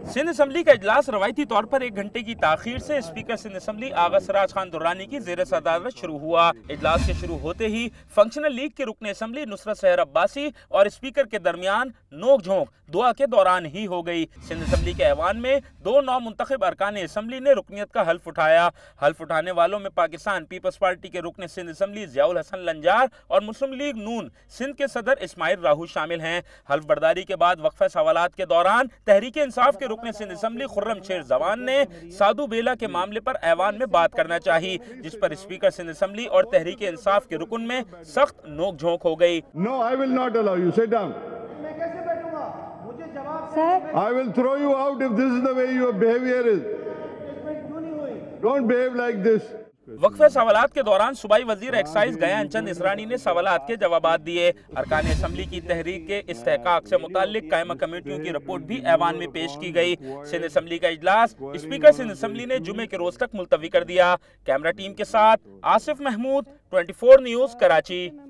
Sindh assembly का इजलास रवायती तौर पर 1 घंटे की ताखीर से स्पीकर सिंध असम्बली आगा सिराज खान दुर्रानी की ज़ेर सदारत शुरू हुआ। इजलास के शुरू होते ही फंक्शनल लीग के रुकन असम्बली नुसरत सहर अब्बासी और स्पीकर के दरमियान नोक झोंक दुआ के दौरान ही हो गई। सिंध असम्बली के ऐवान में 2 नौमुंतखब अरकान असम्बली ने रुकनियत का हल्फ उठाया। हल्फ उठाने वालों में पाकिस्तान पीपल्स पार्टी के रुकन सिंध असम्बली ज़ियाउल हसन लंजार और मुस्लिम लीग नून सिंध के सदर इस्माइल राहू शामिल हैं। हल्फ बर्दारी के बाद वक्फे सवालात के दौरान तहरीक इंसाफ के रुकन सिंध असम्बली खुर्रम शेर जवान ने साधु बेला के मामले पर ऐवान में बात करना चाहिए, जिस पर स्पीकर सिंध असम्बली और तहरीक इंसाफ के रुकन में सख्त नोक झोंक हो गई। No, I will not allow you. Sit down. मैं कैसे बैठूंगा? मुझे जवाब sir. I will throw you out if this is the way your behavior is. क्यों नहीं हुई? Don't behave like this. वक्फे सवालात के दौरान सूबाई वजीर एक्साइज गयान चंद इसरानी ने सवालात के जवाबात दिए। अरकान असम्बली की तहरीक के इस्तेहकाक से मुताल्लिक कायमा कमेटियों की रिपोर्ट भी ऐवान में पेश की गई। सिंध असम्बली का इजलास स्पीकर सिंध असम्बली ने जुमे के रोज तक मुलतवी कर दिया। कैमरा टीम के साथ आसिफ महमूद, 24 न्यूज़, कराची।